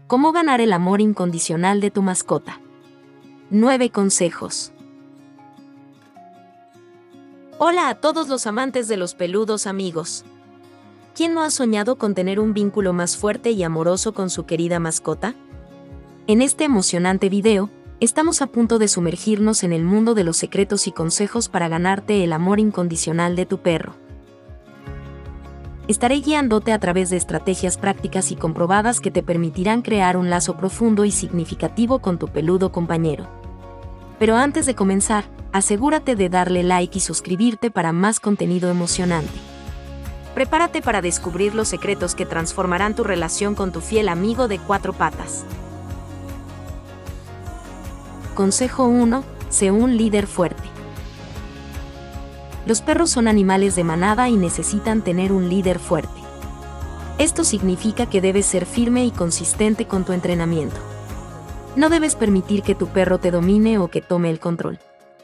¿Cómo ganar el amor incondicional de tu mascota? 9 consejos. Hola a todos los amantes de los peludos amigos. ¿Quién no ha soñado con tener un vínculo más fuerte y amoroso con su querida mascota? En este emocionante video, estamos a punto de sumergirnos en el mundo de los secretos y consejos para ganarte el amor incondicional de tu perro. Estaré guiándote a través de estrategias prácticas y comprobadas que te permitirán crear un lazo profundo y significativo con tu peludo compañero. Pero antes de comenzar, asegúrate de darle like y suscribirte para más contenido emocionante. Prepárate para descubrir los secretos que transformarán tu relación con tu fiel amigo de 4 patas. Consejo 1. Sé un líder fuerte. Los perros son animales de manada y necesitan tener un líder fuerte. Esto significa que debes ser firme y consistente con tu entrenamiento. No debes permitir que tu perro te domine o que tome el control.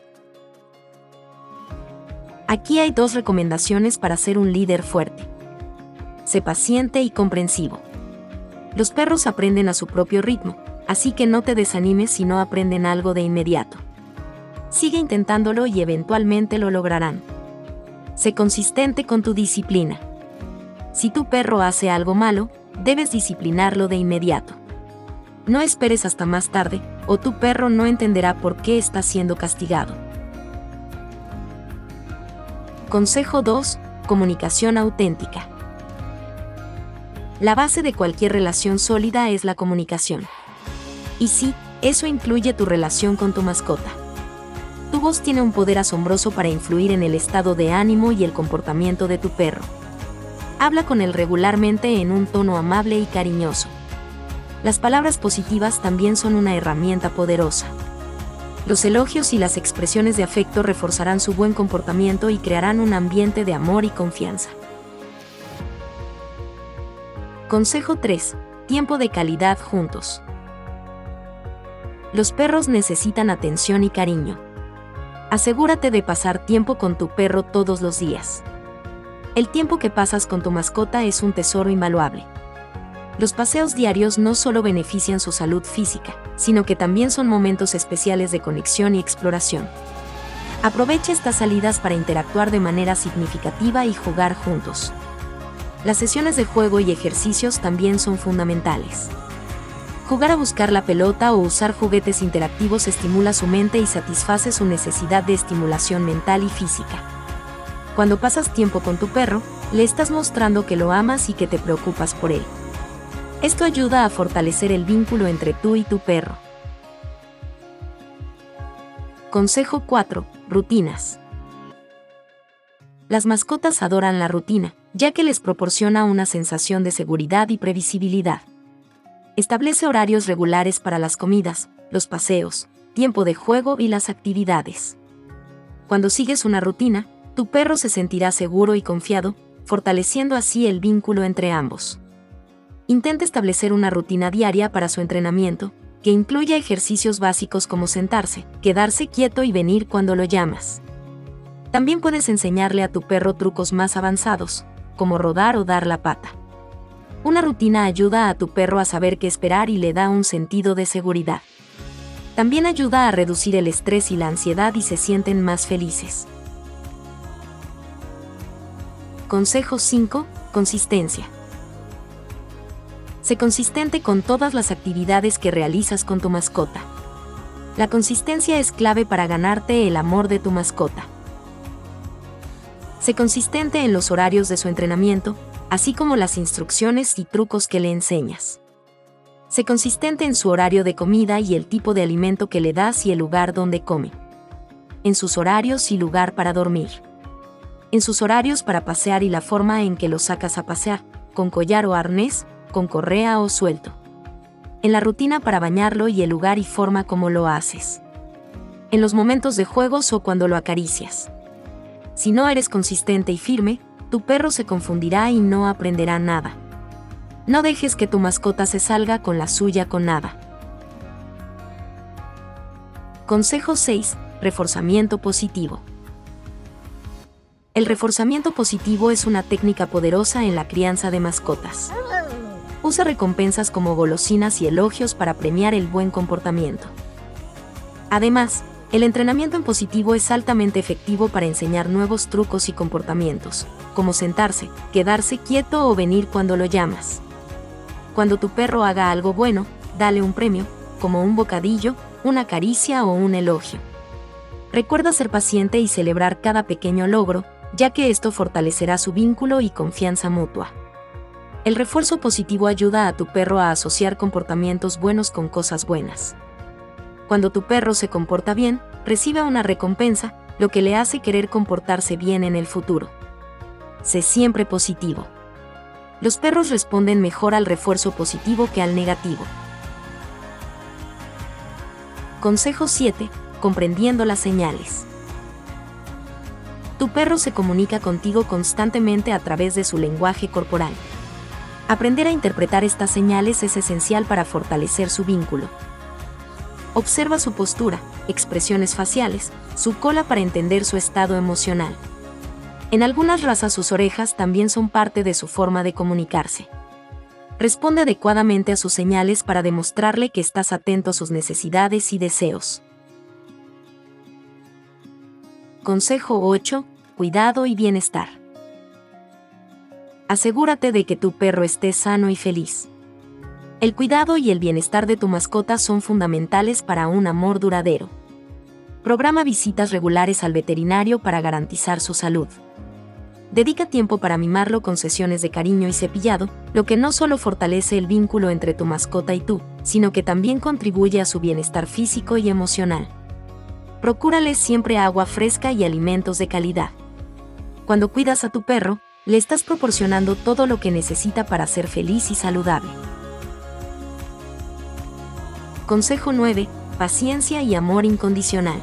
Aquí hay 2 recomendaciones para ser un líder fuerte. Sé paciente y comprensivo. Los perros aprenden a su propio ritmo, así que no te desanimes si no aprenden algo de inmediato. Sigue intentándolo y eventualmente lo lograrán. Sé consistente con tu disciplina. Si tu perro hace algo malo, debes disciplinarlo de inmediato. No esperes hasta más tarde, o tu perro no entenderá por qué está siendo castigado. Consejo 2. Comunicación auténtica. La base de cualquier relación sólida es la comunicación. Y sí, eso incluye tu relación con tu mascota. Tu voz tiene un poder asombroso para influir en el estado de ánimo y el comportamiento de tu perro. Habla con él regularmente en un tono amable y cariñoso. Las palabras positivas también son una herramienta poderosa. Los elogios y las expresiones de afecto reforzarán su buen comportamiento y crearán un ambiente de amor y confianza. Consejo 3. Tiempo de calidad juntos. Los perros necesitan atención y cariño. Asegúrate de pasar tiempo con tu perro todos los días. El tiempo que pasas con tu mascota es un tesoro invaluable. Los paseos diarios no solo benefician su salud física, sino que también son momentos especiales de conexión y exploración. Aprovecha estas salidas para interactuar de manera significativa y jugar juntos. Las sesiones de juego y ejercicios también son fundamentales. Jugar a buscar la pelota o usar juguetes interactivos estimula su mente y satisface su necesidad de estimulación mental y física. Cuando pasas tiempo con tu perro, le estás mostrando que lo amas y que te preocupas por él. Esto ayuda a fortalecer el vínculo entre tú y tu perro. Consejo 4. Rutinas. Las mascotas adoran la rutina, ya que les proporciona una sensación de seguridad y previsibilidad. Establece horarios regulares para las comidas, los paseos, tiempo de juego y las actividades. Cuando sigues una rutina, tu perro se sentirá seguro y confiado, fortaleciendo así el vínculo entre ambos. Intenta establecer una rutina diaria para su entrenamiento, que incluya ejercicios básicos como sentarse, quedarse quieto y venir cuando lo llamas. También puedes enseñarle a tu perro trucos más avanzados, como rodar o dar la pata. Una rutina ayuda a tu perro a saber qué esperar y le da un sentido de seguridad. También ayuda a reducir el estrés y la ansiedad y se sienten más felices. Consejo 5. Consistencia. Sé consistente con todas las actividades que realizas con tu mascota. La consistencia es clave para ganarte el amor de tu mascota. Sé consistente en los horarios de su entrenamiento, así como las instrucciones y trucos que le enseñas. Sé consistente en su horario de comida y el tipo de alimento que le das y el lugar donde come. En sus horarios y lugar para dormir. En sus horarios para pasear y la forma en que lo sacas a pasear, con collar o arnés, con correa o suelto. En la rutina para bañarlo y el lugar y forma como lo haces. En los momentos de juegos o cuando lo acaricias. Si no eres consistente y firme, tu perro se confundirá y no aprenderá nada. No dejes que tu mascota se salga con la suya con nada. Consejo 6. Reforzamiento positivo. El reforzamiento positivo es una técnica poderosa en la crianza de mascotas. Usa recompensas como golosinas y elogios para premiar el buen comportamiento. Además, el entrenamiento en positivo es altamente efectivo para enseñar nuevos trucos y comportamientos, como sentarse, quedarse quieto o venir cuando lo llamas. Cuando tu perro haga algo bueno, dale un premio, como un bocadillo, una caricia o un elogio. Recuerda ser paciente y celebrar cada pequeño logro, ya que esto fortalecerá su vínculo y confianza mutua. El refuerzo positivo ayuda a tu perro a asociar comportamientos buenos con cosas buenas. Cuando tu perro se comporta bien, recibe una recompensa, lo que le hace querer comportarse bien en el futuro. Sé siempre positivo. Los perros responden mejor al refuerzo positivo que al negativo. Consejo 7. Comprendiendo las señales. Tu perro se comunica contigo constantemente a través de su lenguaje corporal. Aprender a interpretar estas señales es esencial para fortalecer su vínculo. Observa su postura, expresiones faciales, su cola para entender su estado emocional. En algunas razas sus orejas también son parte de su forma de comunicarse. Responde adecuadamente a sus señales para demostrarle que estás atento a sus necesidades y deseos. Consejo 8. Cuidado y bienestar. Asegúrate de que tu perro esté sano y feliz. El cuidado y el bienestar de tu mascota son fundamentales para un amor duradero. Programa visitas regulares al veterinario para garantizar su salud. Dedica tiempo para mimarlo con sesiones de cariño y cepillado, lo que no solo fortalece el vínculo entre tu mascota y tú, sino que también contribuye a su bienestar físico y emocional. Procúrale siempre agua fresca y alimentos de calidad. Cuando cuidas a tu perro, le estás proporcionando todo lo que necesita para ser feliz y saludable. Consejo 9. Paciencia y amor incondicional.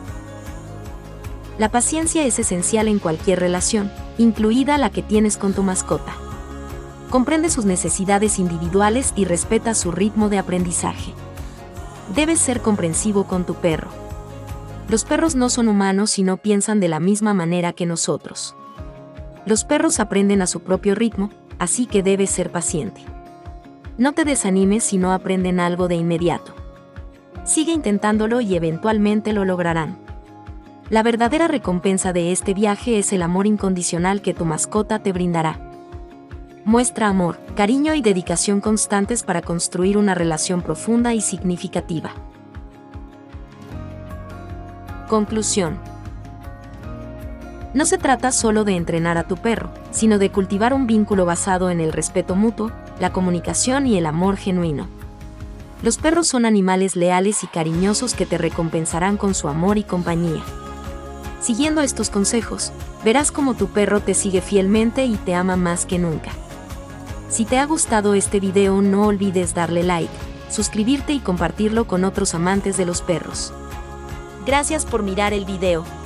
La paciencia es esencial en cualquier relación, incluida la que tienes con tu mascota. Comprende sus necesidades individuales y respeta su ritmo de aprendizaje. Debes ser comprensivo con tu perro. Los perros no son humanos y no piensan de la misma manera que nosotros. Los perros aprenden a su propio ritmo, así que debes ser paciente. No te desanimes si no aprenden algo de inmediato. Sigue intentándolo y eventualmente lo lograrán. La verdadera recompensa de este viaje es el amor incondicional que tu mascota te brindará. Muestra amor, cariño y dedicación constantes para construir una relación profunda y significativa. Conclusión. No se trata solo de entrenar a tu perro, sino de cultivar un vínculo basado en el respeto mutuo, la comunicación y el amor genuino. Los perros son animales leales y cariñosos que te recompensarán con su amor y compañía. Siguiendo estos consejos, verás cómo tu perro te sigue fielmente y te ama más que nunca. Si te ha gustado este video, no olvides darle like, suscribirte y compartirlo con otros amantes de los perros. Gracias por mirar el video.